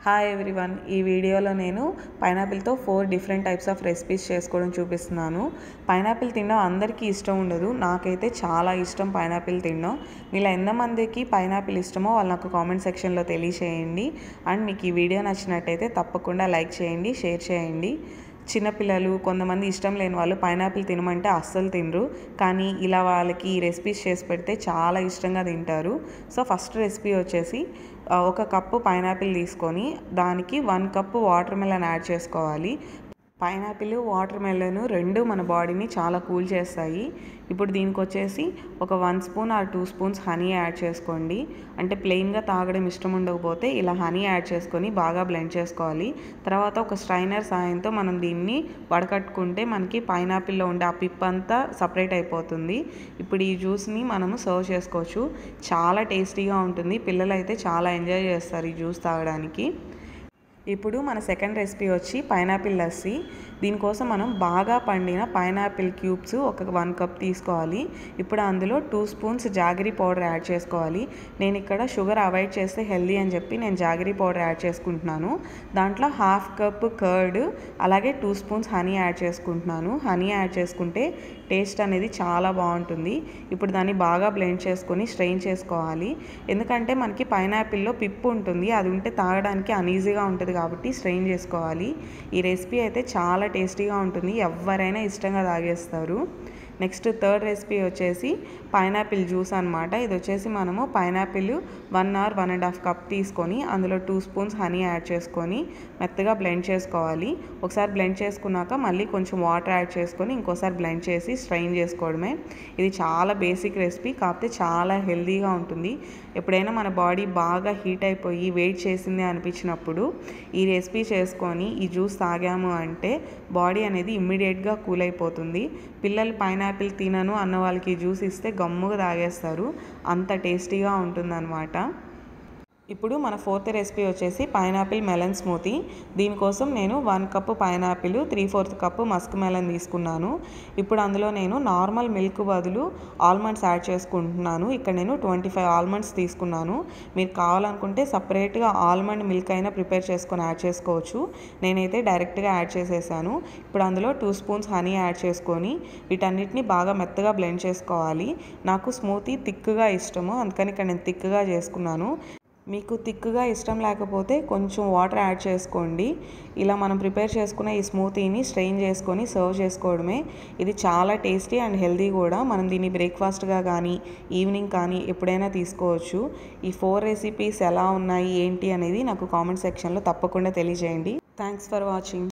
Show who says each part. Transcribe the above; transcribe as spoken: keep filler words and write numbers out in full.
Speaker 1: Hi everyone, ఈ వీడియోలో నేను పైనాపిల్తో four different types of recipes చేసుకోవడం చూపిస్తున్నాను. పైనాపిల్ తినడం అందరికీ ఇష్టం ఉండదు, నాకైతే చాలా ఇష్టం పైనాపిల్ తినడం. మీలో ఎంతమందికి పైనాపిల్ ఇష్టమో వాళ్ళు నాకు కామెంట్ సెక్షన్లో తెలియచేయండి. అండ్ మీకు ఈ వీడియో నచ్చినట్టయితే తప్పకుండా లైక్ చేయండి, షేర్ చేయండి. చిన్నపిల్లలు, కొంతమంది ఇష్టం లేని వాళ్ళు పైనాపిల్ తినమంటే అస్సలు తినరు, కానీ ఇలా వాళ్ళకి ఈ రెసిపీస్ చేసి పెడితే చాలా ఇష్టంగా తింటారు. సో ఫస్ట్ రెసిపీ వచ్చేసి ఒక కప్పు పైనాపిల్ తీసుకొని దానికి one cup watermelon add చేసుకోవాలి. పైనాపిల్, వాటర్ మెలన్ రెండు మన బాడీని చాలా కూల్ చేస్తాయి. ఇప్పుడు దీనికి వచ్చేసి ఒక one spoon or two spoons honey add చేసుకోండి. అంటే ప్లెయిన్గా తాగడం ఇష్టం ఉండకపోతే ఇలా హనీ యాడ్ చేసుకొని బాగా బ్లెండ్ చేసుకోవాలి. తర్వాత ఒక స్ట్రైనర్ సాయంతో మనం దీన్ని వడకట్టుకుంటే మనకి పైనాపిల్లో ఉండే ఆ పిప్ అంతా సపరేట్ అయిపోతుంది. ఇప్పుడు ఈ జ్యూస్ని మనము సర్వ్ చేసుకోవచ్చు. చాలా టేస్టీగా ఉంటుంది, పిల్లలు అయితే చాలా ఎంజాయ్ చేస్తారు ఈ జ్యూస్ తాగడానికి. ఇప్పుడు మన సెకండ్ రెసిపీ వచ్చి పైనాపిల్ లస్సీ. దీనికోసం మనం బాగా పండిన పైనాపిల్ క్యూబ్స్ ఒక వన్ కప్ తీసుకోవాలి. ఇప్పుడు అందులో two spoons jaggery powder add చేసుకోవాలి. నేను ఇక్కడ షుగర్ అవాయిడ్ చేస్తే హెల్దీ అని చెప్పి నేను జాగరీ పౌడర్ యాడ్ చేసుకుంటున్నాను. దాంట్లో హాఫ్ కప్ కర్డ్, అలాగే టూ స్పూన్స్ హనీ యాడ్ చేసుకుంటున్నాను. హనీ యాడ్ చేసుకుంటే టేస్ట్ అనేది చాలా బాగుంటుంది. ఇప్పుడు దాన్ని బాగా బ్లెండ్ చేసుకొని స్ట్రెయిన్ చేసుకోవాలి. ఎందుకంటే మనకి పైనాపిల్లో పిప్పు ఉంటుంది, అది ఉంటే తాగడానికి అన్ఈజీగా ఉంటుంది కాబట్టి స్ట్రెయిన్ చేసుకోవాలి. ఈ రెసిపీ అయితే చాలా టేస్టీగా ఉంటుంది, ఎవరైనా ఇష్టంగా తాగేస్తారు. నెక్స్ట్ థర్డ్ రెసిపీ వచ్చేసి పైనాపిల్ జ్యూస్ అనమాట. ఇది వచ్చేసి మనము pineapple one hour one and half cup తీసుకొని అందులో టూ స్పూన్స్ హనీ యాడ్ చేసుకొని మెత్తగా బ్లెండ్ చేసుకోవాలి. ఒకసారి బ్లెండ్ చేసుకున్నాక మళ్ళీ కొంచెం వాటర్ యాడ్ చేసుకొని ఇంకోసారి బ్లెండ్ చేసి స్ట్రెయిన్ చేసుకోవడమే. ఇది చాలా బేసిక్ రెసిపీ, కాకపోతే చాలా హెల్తీగా ఉంటుంది. ఎప్పుడైనా మన బాడీ బాగా హీట్ అయిపోయి వెయిట్ చేసింది అనిపించినప్పుడు ఈ రెసిపీ చేసుకొని ఈ జ్యూస్ తాగాము అంటే బాడీ అనేది ఇమ్మీడియట్గా కూల్ అయిపోతుంది. పిల్లలు పైనాపిల్ తినను అన్న వాళ్ళకి జ్యూస్ ఇస్తే గమ్ముగా తాగేస్తారు, అంత టేస్టీగా ఉంటుందన్నమాట. ఇప్పుడు మన ఫోర్త్ రెసిపీ వచ్చేసి పైనాపిల్ మెలన్ స్మూతీ. దీనికోసం నేను one cup pineapple, three fourth cup musk melon తీసుకున్నాను. ఇప్పుడు అందులో నేను నార్మల్ మిల్క్ బదులు ఆల్మండ్స్ యాడ్ చేసుకుంటున్నాను. ఇక్కడ నేను ట్వంటీ ఫైవ్ ఆల్మండ్స్ తీసుకున్నాను. మీరు కావాలనుకుంటే సపరేట్గా ఆల్మండ్ మిల్క్ అయినా ప్రిపేర్ చేసుకొని యాడ్ చేసుకోవచ్చు. నేనైతే డైరెక్ట్గా యాడ్ చేసేసాను. ఇప్పుడు అందులో టూ స్పూన్స్ హనీ యాడ్ చేసుకొని వీటన్నిటిని బాగా మెత్తగా బ్లెండ్ చేసుకోవాలి. నాకు స్మూతీ థిక్గా ఇష్టము, అందుకని ఇక్కడ నేను థిక్గా చేసుకున్నాను. మీకు థిక్గా ఇష్టం లేకపోతే కొంచెం వాటర్ యాడ్ చేసుకోండి. ఇలా మనం ప్రిపేర్ చేసుకున్న ఈ స్మూతీని స్ట్రెయిన్ చేసుకొని సర్వ్ చేసుకోవడమే. ఇది చాలా టేస్టీ అండ్ హెల్తీ కూడా. మనం దీన్ని బ్రేక్ఫాస్ట్గా కానీ ఈవినింగ్ కానీ ఎప్పుడైనా తీసుకోవచ్చు. ఈ ఫోర్ రెసిపీస్ ఎలా ఉన్నాయి ఏంటి అనేది నాకు కామెంట్ సెక్షన్లో తప్పకుండా తెలియజేయండి. Thanks for watching.